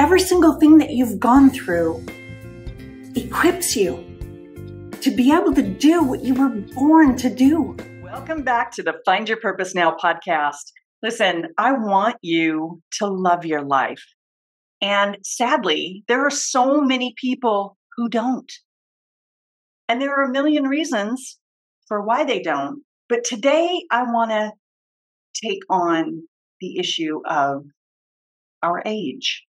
every single thing that you've gone through equips you to be able to do what you were born to do. Welcome back to the Find Your Purpose Now podcast. Listen, I want you to love your life. And sadly, there are so many people who don't. And there are a million reasons for why they don't. But today I want to take on the issue of our age.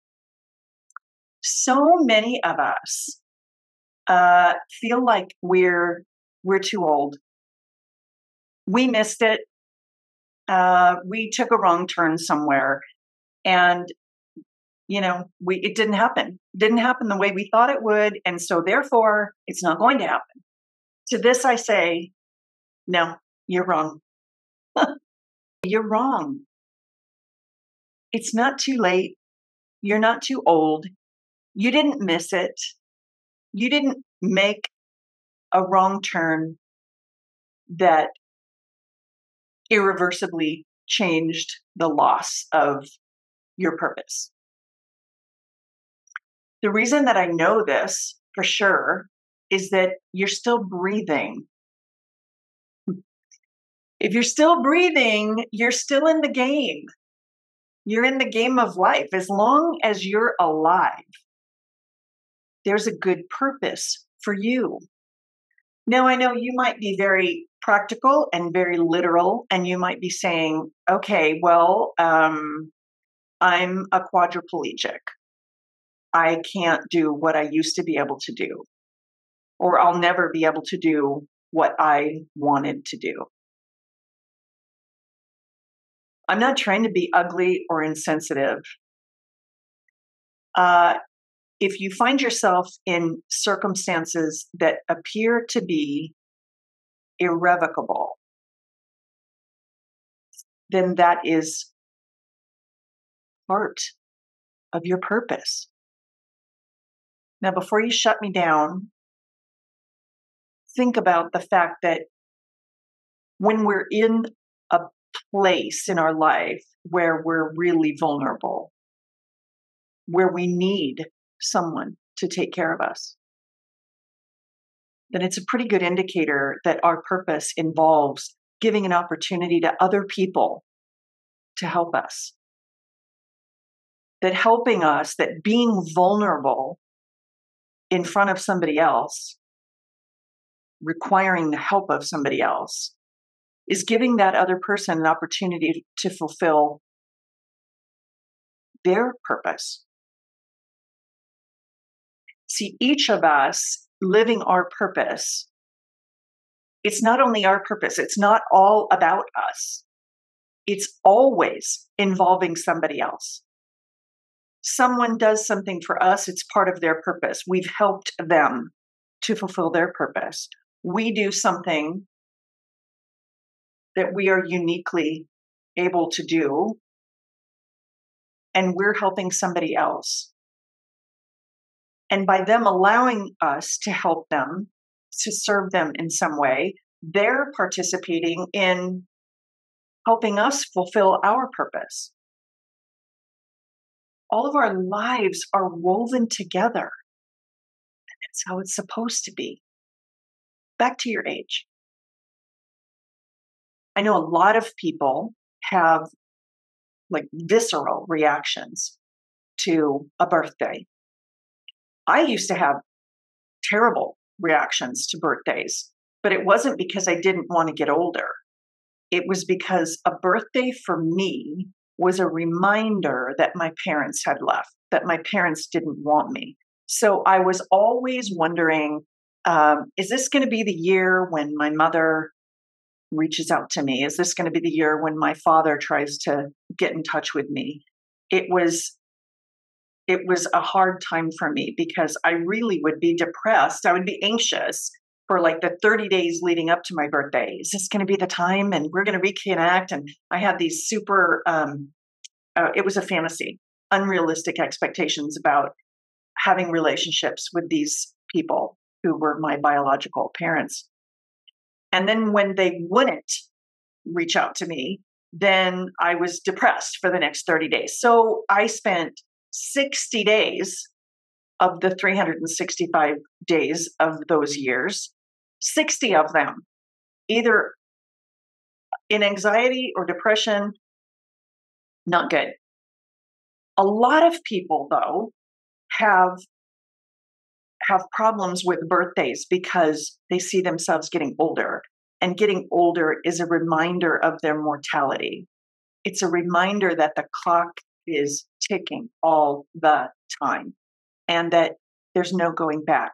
So many of us feel like we're too old. We missed it. We took a wrong turn somewhere, and it didn't happen. It didn't happen the way we thought it would, and so therefore, it's not going to happen. To this, I say, no, you're wrong. You're wrong. It's not too late. You're not too old. You didn't miss it. You didn't make a wrong turn that irreversibly changed the loss of your purpose. The reason that I know this for sure is that you're still breathing. If you're still breathing, you're still in the game. You're in the game of life. As long as you're alive, there's a good purpose for you. Now, I know you might be very practical and very literal, and you might be saying, okay, well, I'm a quadriplegic. I can't do what I used to be able to do, or I'll never be able to do what I wanted to do. I'm not trying to be ugly or insensitive. If you find yourself in circumstances that appear to be irrevocable, then that is part of your purpose. Now, before you shut me down, think about the fact that when we're in a place in our life where we're really vulnerable, where we need someone to take care of us, then it's a pretty good indicator that our purpose involves giving an opportunity to other people to help us. That helping us, that being vulnerable in front of somebody else, requiring the help of somebody else, is giving that other person an opportunity to fulfill their purpose. See, each of us living our purpose, it's not only our purpose, it's not all about us. It's always involving somebody else. Someone does something for us, it's part of their purpose. We've helped them to fulfill their purpose. We do something that we are uniquely able to do, and we're helping somebody else. And by them allowing us to help them, to serve them in some way, they're participating in helping us fulfill our purpose. All of our lives are woven together. And that's how it's supposed to be. Back to your age. I know a lot of people have visceral reactions to a birthday. I used to have terrible reactions to birthdays, but it wasn't because I didn't want to get older. It was because a birthday for me was a reminder that my parents had left, that my parents didn't want me. So I was always wondering, is this going to be the year when my mother reaches out to me? Is this going to be the year when my father tries to get in touch with me? It was a hard time for me because I really would be depressed. I would be anxious for the 30 days leading up to my birthday. Is this going to be the time? And we're going to reconnect. And I had these super, it was a fantasy, unrealistic expectations about having relationships with these people who were my biological parents. And then when they wouldn't reach out to me, then I was depressed for the next 30 days. So I spent 60 days of the 365 days of those years, 60 of them either in anxiety or depression, not good. A lot of people, though, have problems with birthdays because they see themselves getting older. And getting older is a reminder of their mortality. It's a reminder that the clock is ticking all the time and that there's no going back.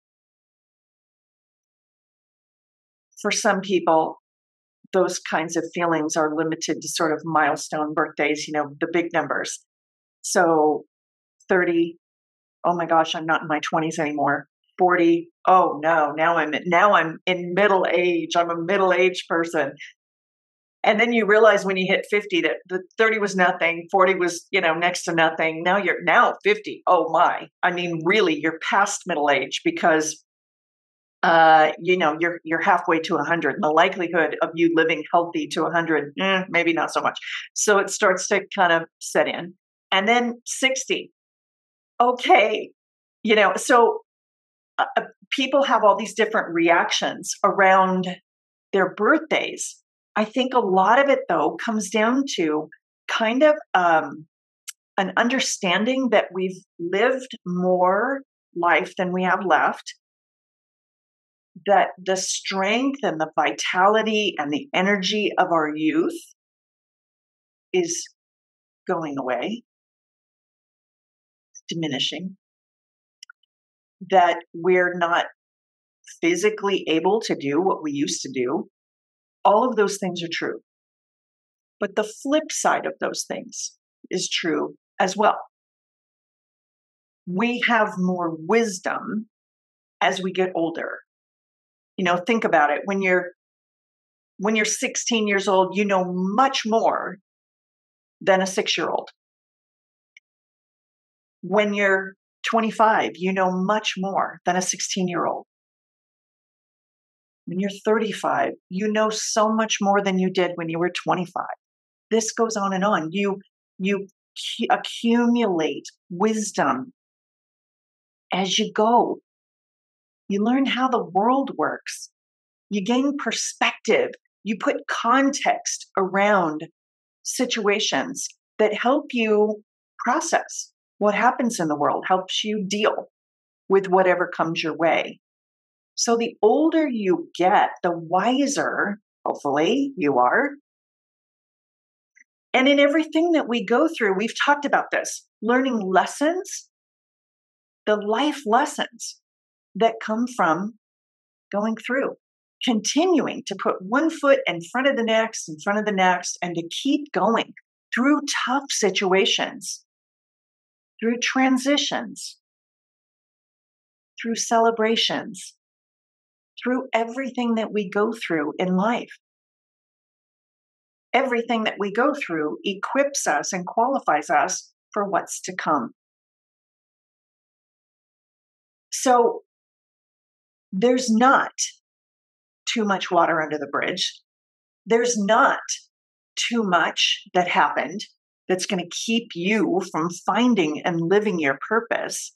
For some people, those kinds of feelings are limited to sort of milestone birthdays, the big numbers. So 30, oh my gosh, I'm not in my 20s anymore. 40, oh no, now I'm in middle age. I'm a middle-aged person. And then you realize when you hit 50 that the 30 was nothing, 40 was, next to nothing. Now you're 50. Oh my. I mean, really, you're past middle age because you're halfway to 100. And the likelihood of you living healthy to 100, maybe not so much. So it starts to kind of set in. And then 60. Okay. So people have all these different reactions around their birthdays. I think a lot of it, though, comes down to kind of an understanding that we've lived more life than we have left, that the strength and the vitality and the energy of our youth is going away, diminishing, that we're not physically able to do what we used to do. All of those things are true. But the flip side of those things is true as well. We have more wisdom as we get older. Think about it. When you're 16 years old, you know much more than a 6-year-old. When you're 25, you know much more than a 16-year-old. When you're 35, you know so much more than you did when you were 25. This goes on and on. You accumulate wisdom as you go. You learn how the world works. You gain perspective. You put context around situations that help you process what happens in the world, helps you deal with whatever comes your way. So the older you get, the wiser, hopefully, you are. And in everything that we go through, we've talked about this, learning lessons, the life lessons that come from going through, continuing to put one foot in front of the next, and to keep going through tough situations, through transitions, through celebrations, through everything that we go through in life. Everything that we go through equips us and qualifies us for what's to come. So there's not too much water under the bridge. There's not too much that happened that's going to keep you from finding and living your purpose.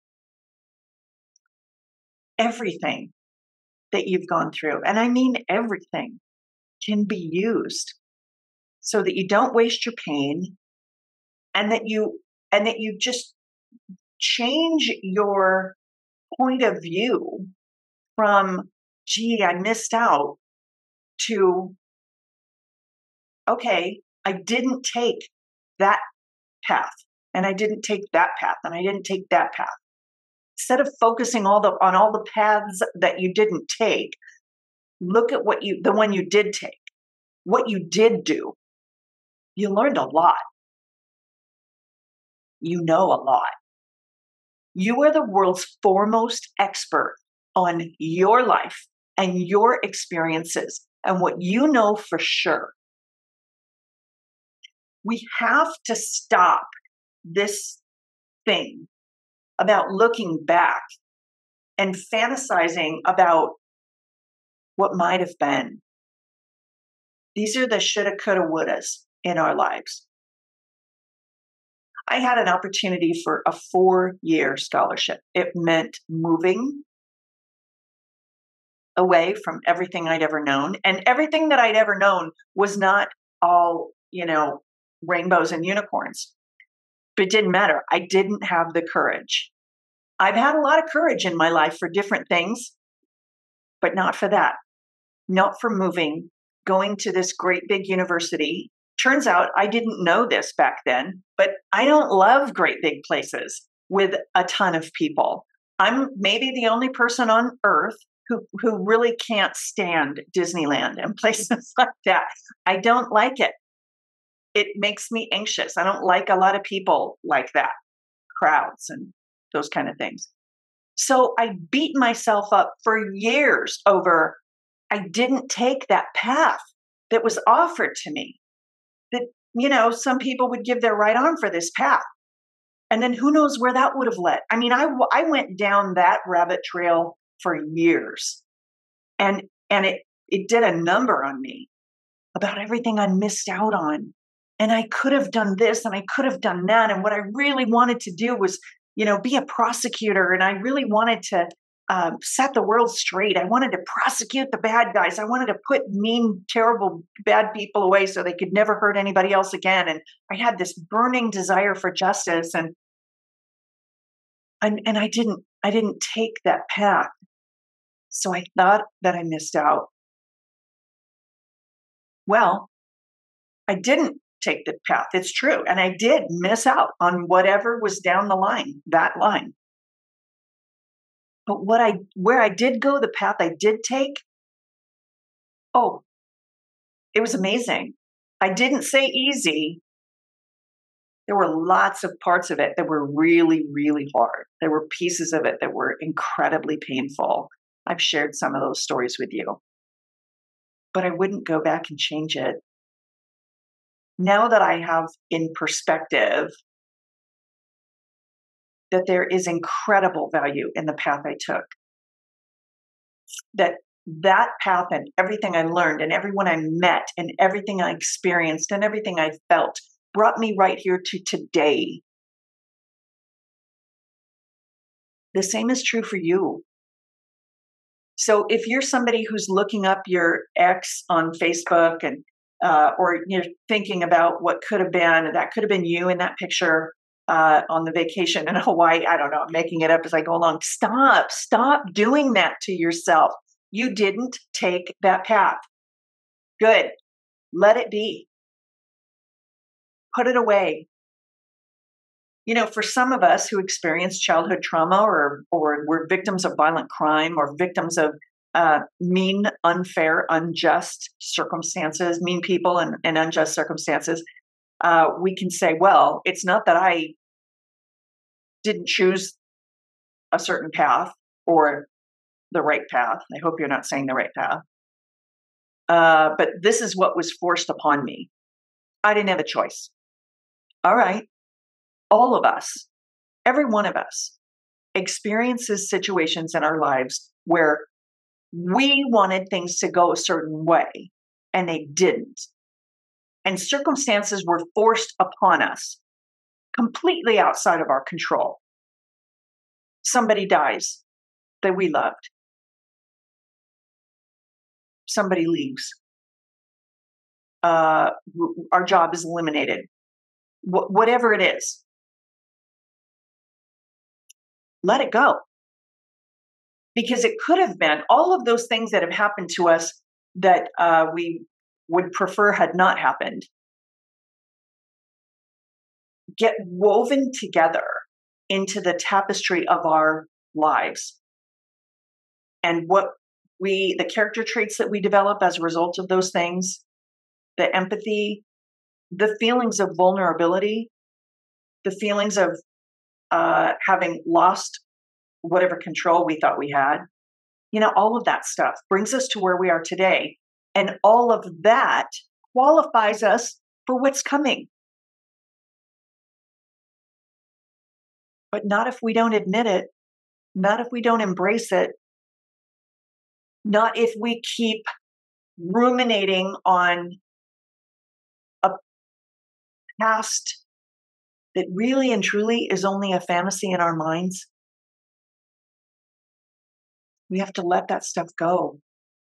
Everything that you've gone through, and I mean everything, can be used so that you don't waste your pain and that you just change your point of view from, gee, I missed out, to, okay, I didn't take that path, and I didn't take that path, and I didn't take that path. Instead of focusing on all the paths that you didn't take, look at the one you did take, what you did do. You learned a lot. You know a lot. You are the world's foremost expert on your life and your experiences and what you know for sure. We have to stop this thing about looking back and fantasizing about what might have been. These are the shoulda, coulda, wouldas in our lives. I had an opportunity for a 4-year scholarship. It meant moving away from everything I'd ever known. And everything that I'd ever known was not all, rainbows and unicorns. But it didn't matter. I didn't have the courage. I've had a lot of courage in my life for different things, but not for that. Not for moving, going to this great big university. Turns out I didn't know this back then, but I don't love great big places with a ton of people. I'm maybe the only person on earth who really can't stand Disneyland and places like that. I don't like it. It makes me anxious. I don't like a lot of people like that, crowds and those kind of things. So I beat myself up for years over I didn't take that path that was offered to me. That, some people would give their right arm for this path. And then who knows where that would have led. I mean, I went down that rabbit trail for years. And it did a number on me about everything I missed out on. And I could have done this and I could have done that. And what I really wanted to do was, be a prosecutor. And I really wanted to set the world straight. I wanted to prosecute the bad guys. I wanted to put mean, terrible, bad people away so they could never hurt anybody else again. And I had this burning desire for justice. And I didn't take that path. So I thought that I missed out. Well, I didn't take the path. It's true. And I did miss out on whatever was down the line, that line. But where I did go, the path I did take, it was amazing. I didn't say easy. There were lots of parts of it that were really, really hard. There were pieces of it that were incredibly painful. I've shared some of those stories with you. But I wouldn't go back and change it. Now that I have in perspective that there is incredible value in the path I took, that path and everything I learned and everyone I met and everything I experienced and everything I felt brought me right here to today. The same is true for you. So if you're somebody who's looking up your ex on Facebook and or you're thinking about what could have been, that could have been you in that picture on the vacation in Hawaii. I don't know. I'm making it up as I go along. Stop doing that to yourself. You didn't take that path. Good. Let it be. Put it away. For some of us who experience childhood trauma or were victims of violent crime or victims of mean, unfair, unjust circumstances, mean people and unjust circumstances, we can say, well, it's not that I didn't choose a certain path or the right path. I hope you're not saying the right path. But this is what was forced upon me. I didn't have a choice. All right. All of us, every one of us, experiences situations in our lives where we wanted things to go a certain way and they didn't. And circumstances were forced upon us, completely outside of our control. Somebody dies that we loved. Somebody leaves. Our job is eliminated. Whatever it is. Let it go. Because it could have been all of those things that have happened to us that we would prefer had not happened. Get woven together into the tapestry of our lives. And the character traits that we develop as a result of those things, the empathy, the feelings of vulnerability, the feelings of having lost whatever control we thought we had, all of that stuff brings us to where we are today. And all of that qualifies us for what's coming. But not if we don't admit it, not if we don't embrace it, not if we keep ruminating on a past that really and truly is only a fantasy in our minds, we have to let that stuff go.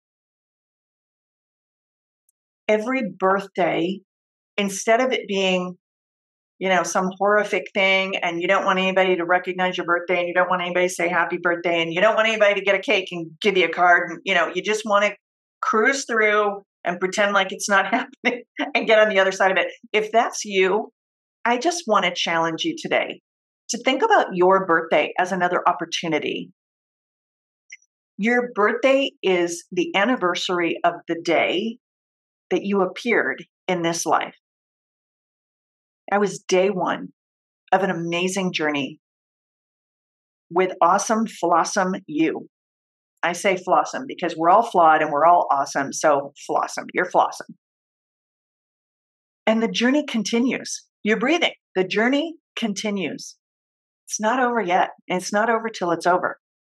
Every birthday, instead of it being, some horrific thing, and you don't want anybody to recognize your birthday, and you don't want anybody to say happy birthday, and you don't want anybody to get a cake and give you a card, and you just want to cruise through and pretend like it's not happening and get on the other side of it. If that's you, I just want to challenge you today to think about your birthday as another opportunity. Your birthday is the anniversary of the day that you appeared in this life. I was day one of an amazing journey with awesome, flawsome you. I say flawsome because we're all flawed and we're all awesome. So flawsome, you're flawsome. And the journey continues. You're breathing. The journey continues. It's not over yet. And it's not over till it's over.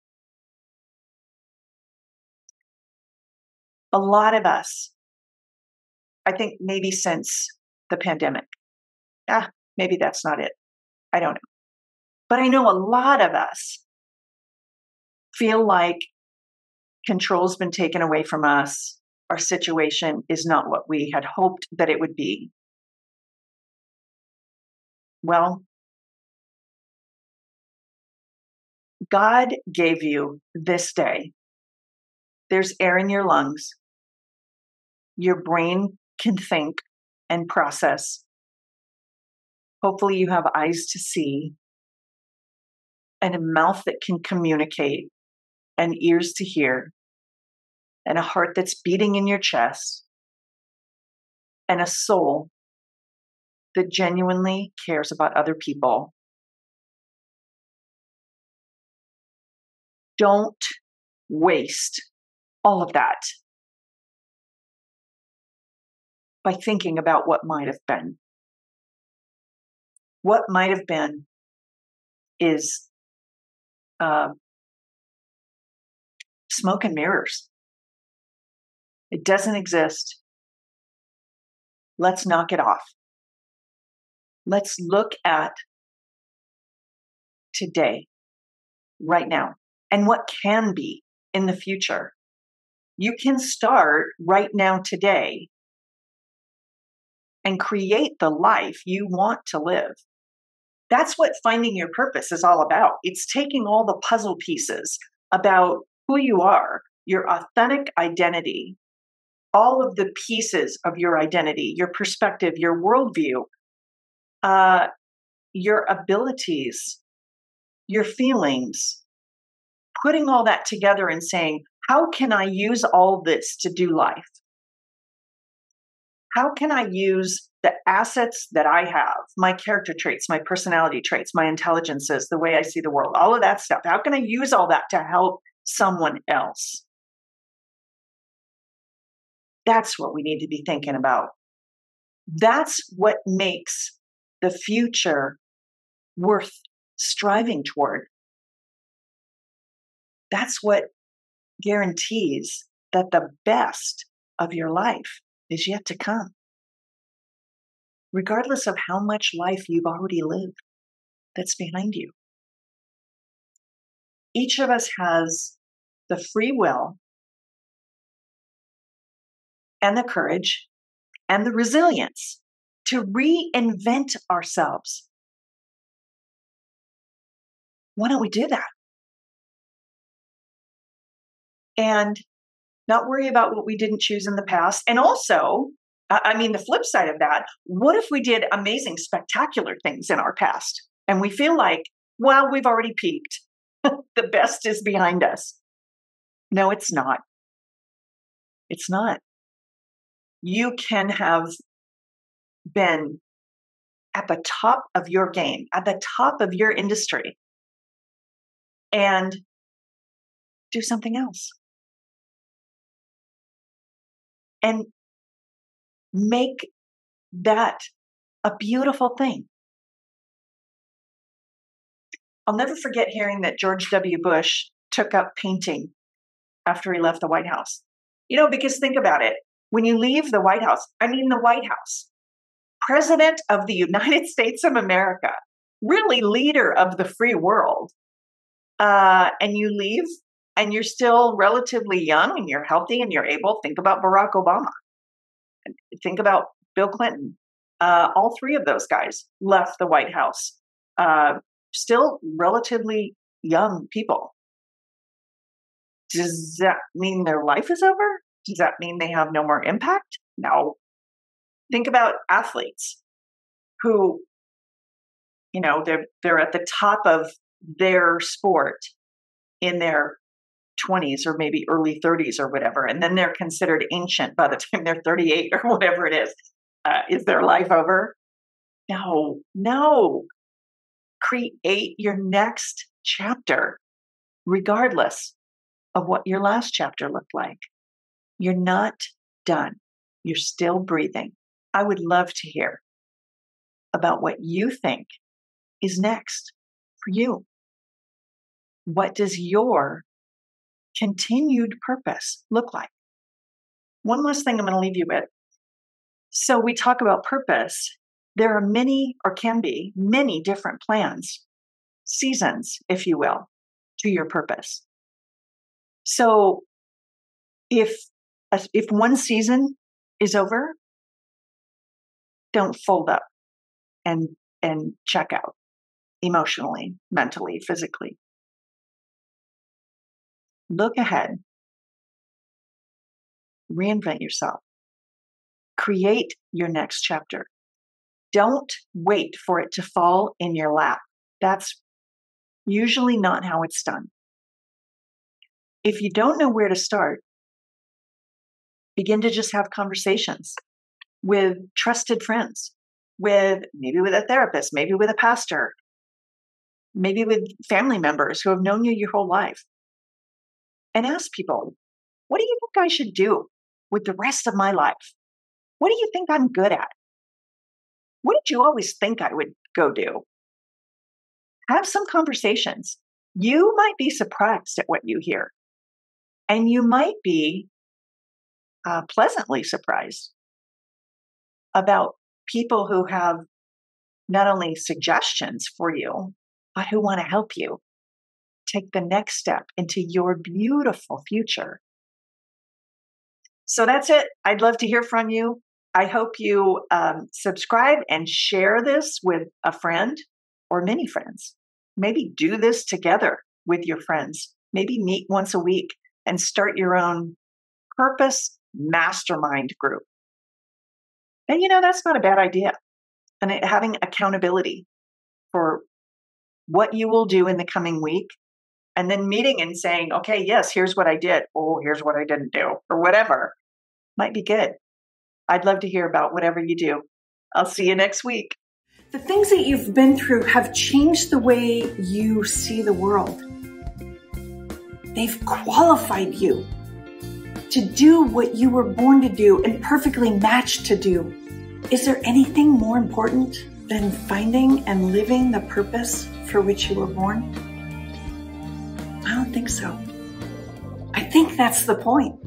A lot of us, I think maybe since the pandemic, maybe that's not it. I don't know. But I know a lot of us feel like control's been taken away from us. Our situation is not what we had hoped that it would be. Well, God gave you this day. There's air in your lungs. Your brain can think and process. Hopefully you have eyes to see and a mouth that can communicate and ears to hear and a heart that's beating in your chest and a soul that genuinely cares about other people. Don't waste all of that by thinking about what might have been. What might have been is smoke and mirrors. It doesn't exist. Let's knock it off. Let's look at today, right now, and what can be in the future. You can start right now today and create the life you want to live. That's what finding your purpose is all about. It's taking all the puzzle pieces about who you are, your authentic identity, all of the pieces of your identity, your perspective, your worldview, your abilities, your feelings, putting all that together and saying, how can I use all this to do life? How can I use the assets that I have, my character traits, my personality traits, my intelligences, the way I see the world, all of that stuff? How can I use all that to help someone else? That's what we need to be thinking about. That's what makes the future worth striving toward. That's what guarantees that the best of your life is yet to come, regardless of how much life you've already lived that's behind you. Each of us has the free will and the courage and the resilience to reinvent ourselves. Why don't we do that? And not worry about what we didn't choose in the past. And also, the flip side of that, what if we did amazing, spectacular things in our past and we feel like, well, we've already peaked. The best is behind us. No, it's not. It's not. You can have been at the top of your game, at the top of your industry, and do something else. And make that a beautiful thing. I'll never forget hearing that George W. Bush took up painting after he left the White House. Because think about it. When you leave the White House, President of the United States of America, really leader of the free world, and you leave and you're still relatively young and you're healthy and you're able. Think about Barack Obama. Think about Bill Clinton. All three of those guys left the White House. Still relatively young people. Does that mean their life is over? Does that mean they have no more impact? No. Think about athletes who, they're at the top of their sport in their 20s or maybe early 30s or whatever, and then they're considered ancient by the time they're 38 or whatever it is. Is their life over? No. Create your next chapter, regardless of what your last chapter looked like. You're not done. You're still breathing. I would love to hear about what you think is next for you. What does your continued purpose look like? One last thing I'm going to leave you with. So we talk about purpose. There are many, or can be, many different plans, seasons, if you will, to your purpose. So if one season is over, don't fold up and check out emotionally, mentally, physically. Look ahead. Reinvent yourself. Create your next chapter. Don't wait for it to fall in your lap. That's usually not how it's done. If you don't know where to start, begin to just have conversations with trusted friends, maybe with a therapist, maybe with a pastor, maybe with family members who have known you your whole life. And ask people, what do you think I should do with the rest of my life? What do you think I'm good at? What did you always think I would go do? Have some conversations. You might be surprised at what you hear. And you might be pleasantly surprised about people who have not only suggestions for you, but who want to help you take the next step into your beautiful future. So that's it. I'd love to hear from you. I hope you subscribe and share this with a friend or many friends. Maybe do this together with your friends. Maybe meet once a week and start your own purpose mastermind group. And that's not a bad idea. And having accountability for what you will do in the coming week, and then meeting and saying, okay, yes, here's what I did. Oh, here's what I didn't do, or whatever, might be good. I'd love to hear about whatever you do. I'll see you next week. The things that you've been through have changed the way you see the world. They've qualified you to do what you were born to do and perfectly matched to do. Is there anything more important than finding and living the purpose for which you were born? I don't think so. I think that's the point.